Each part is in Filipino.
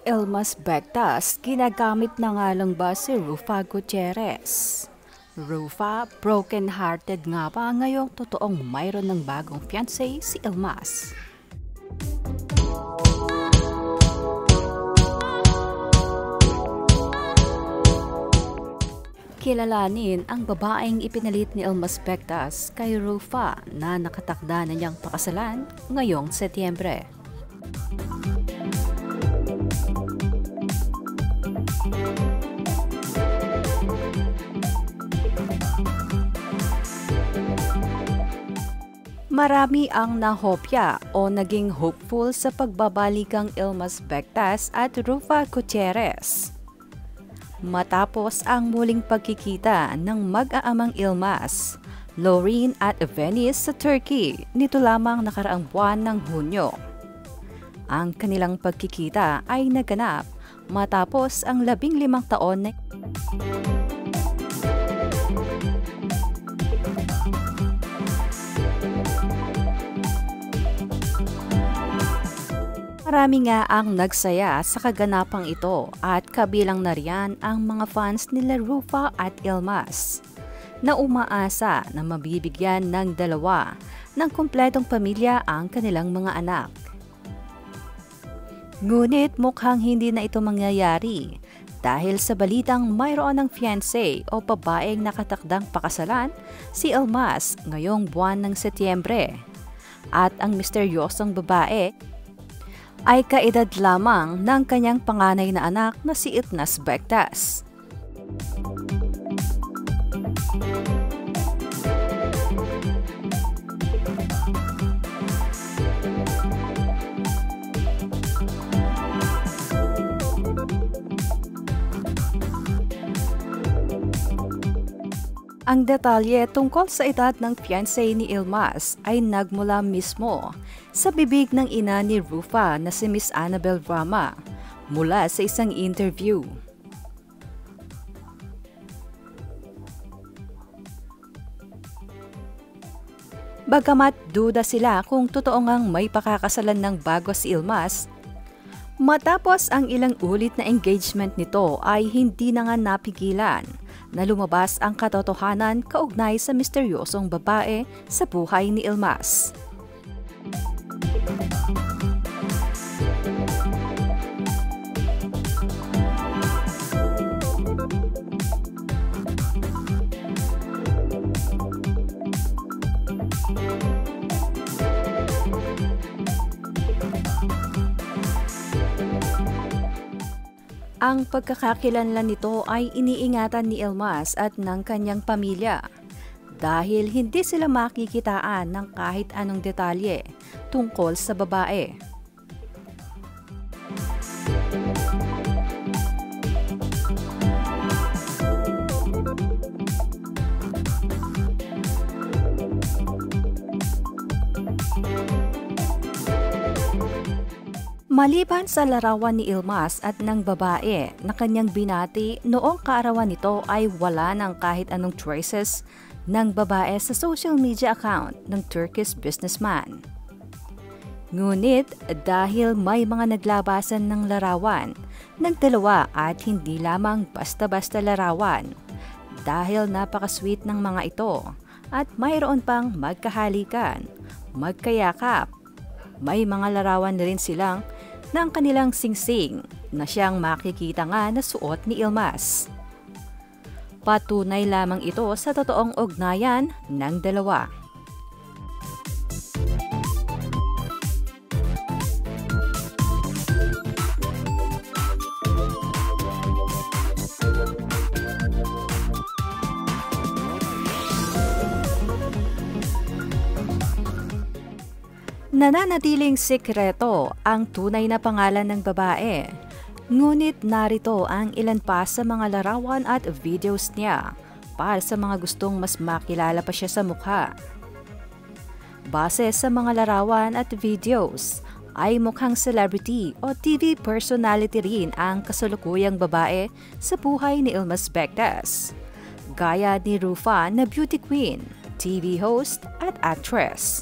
Ilmas Bectas, ginagamit na nga lang ba si Rufa Gutierrez? Rufa, broken-hearted nga ba ngayong totoong mayroon ng bagong fiancé si Ilmas? Kilalanin ang babaeng ipinalit ni Ilmas Bectas kay Rufa na nakatakda na niyang pakasalan ngayong Setyembre. Marami ang nahopya o naging hopeful sa pagbabalikang Ilmas Bectas at Rufa Gutierrez. Matapos ang muling pagkikita ng mag-aamang Ilmas, Loreen at Venice sa Turkey nito lamang nakaraang buwan ng Hunyo. Ang kanilang pagkikita ay naganap matapos ang 15 taon na marami nga ang nagsaya sa kaganapang ito at kabilang na riyan ang mga fans nila Rufa at Ilmas na umaasa na mabibigyan ng dalawa ng kumpletong pamilya ang kanilang mga anak. Ngunit mukhang hindi na ito mangyayari dahil sa balitang mayroon ng fiancé o babaeng nakatakdang pakasalan si Ilmas ngayong buwan ng Setyembre at ang misteryosong babae ay kaedad lamang ng kanyang panganay na anak na si Ilmas Bectas. Ang detalye tungkol sa edad ng fiancé ni Ilmas ay nagmula mismo sa bibig ng ina ni Rufa na si Miss Annabel Rama mula sa isang interview. Bagamat duda sila kung totoo ngang may pakakasalan ng bago si Ilmas, matapos ang ilang ulit na engagement nito ay hindi na nga napigilan na lumabas ang katotohanan kaugnay sa misteryosong babae sa buhay ni Ilmas. Ang pagkakakilanlan nito ay iniingatan ni Ilmas at ng kanyang pamilya dahil hindi sila makikitaan ng kahit anong detalye tungkol sa babae. Maliban sa larawan ni Ilmas at ng babae na kanyang binati, noong kaarawan nito ay wala ng kahit anong traces ng babae sa social media account ng Turkish businessman. Ngunit dahil may mga naglabasan ng larawan ng dalawa at hindi lamang basta-basta larawan, dahil napaka-sweet ng mga ito at mayroon pang magkahalikan, magkayakap, may mga larawan na rin silang ng kanilang singsing na siyang makikita nga na suot ni Ilmas. Patunay lamang ito sa totoong ugnayan ng dalawa. Nananatiling sikreto ang tunay na pangalan ng babae. Ngunit narito ang ilan pa sa mga larawan at videos niya para sa mga gustong mas makilala pa siya sa mukha. Base sa mga larawan at videos, ay mukhang celebrity o TV personality rin ang kasalukuyang babae sa buhay ni Ilmas Bectas, gaya ni Rufa na beauty queen, TV host at actress.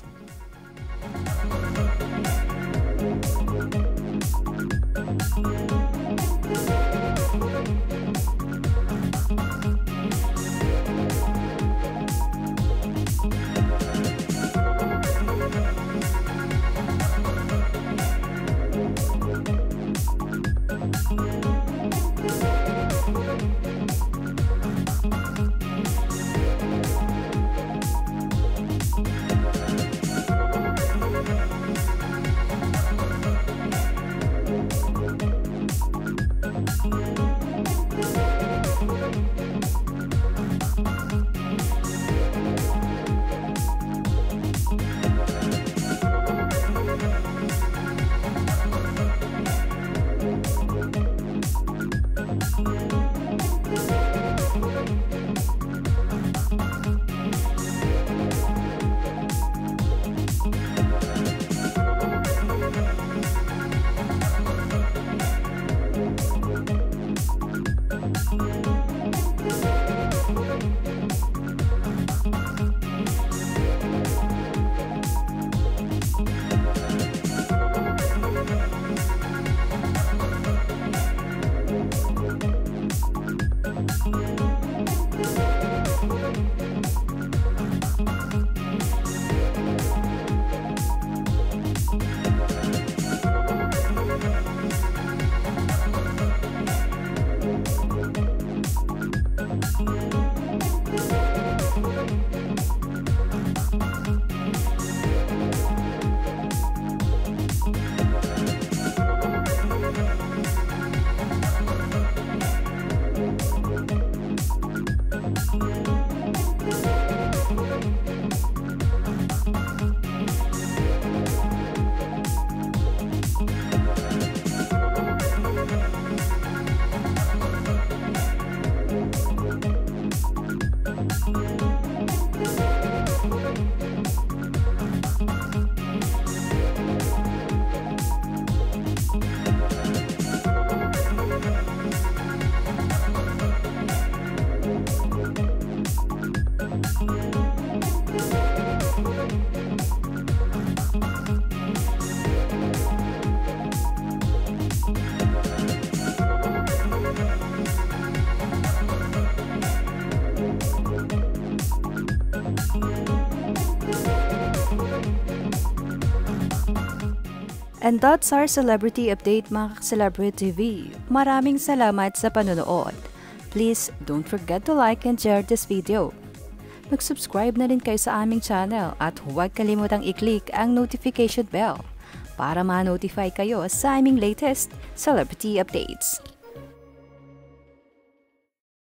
And that's our celebrity update mga Celebrity TV. Maraming salamat sa panonood. Please don't forget to like and share this video. Mag-subscribe na rin kayo sa aming channel at huwag kalimutang i-click ang notification bell para ma-notify kayo sa aming latest celebrity updates.